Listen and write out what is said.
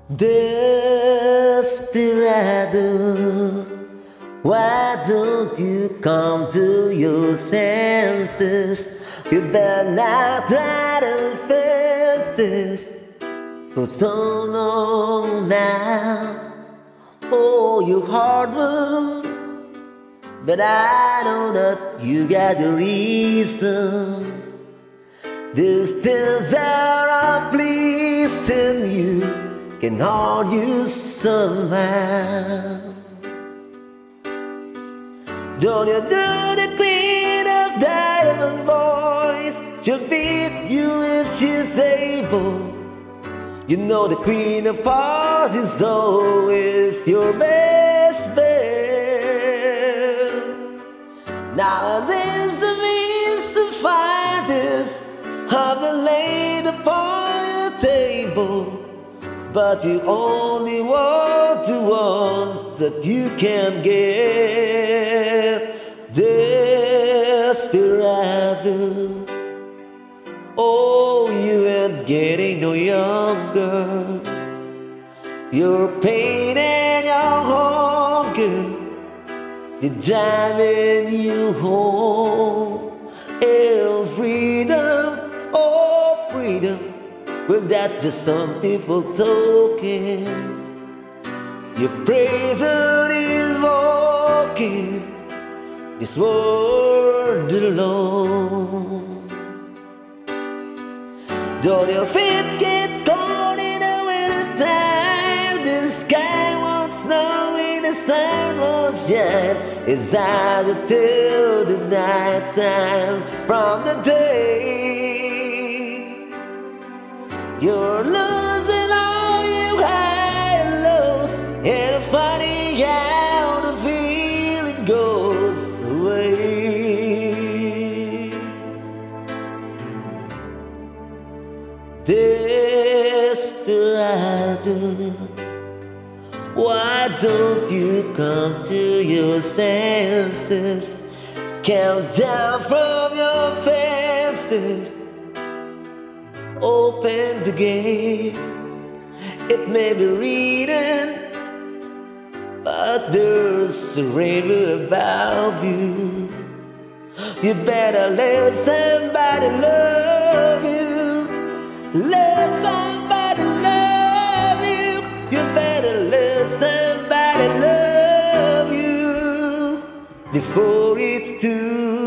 Desperado, why don't you come to your senses? You better not try to face this for so long now. Oh, your heart will, but I know that you got your reason. These things that are pleasing you can harm you somehow. Don't you know the queen of diamond boys? She'll beat you if she's able. You know the queen of hearts is always your best bet. Now there's a means to find this, have been laid upon your table, but you only want the ones that you can get. Desperado, oh, you ain't getting no younger. Your pain and your hunger, they're driving you home. Oh, freedom, oh, freedom. Well, that's just some people talking. Your prison is walking this world alone. Don't your feet get cold in the winter time? The sky won't snow and the sun won't shine. It's hard to tell the night time from the day. You're losing all you high and lows, and funny how the feeling goes away. Desperado, why don't you come to your senses? Count down from your fences, open the gate. It may be reading, but there's a rainbow above you. You better let somebody love you. Let somebody love you. You better let somebody love you before it's too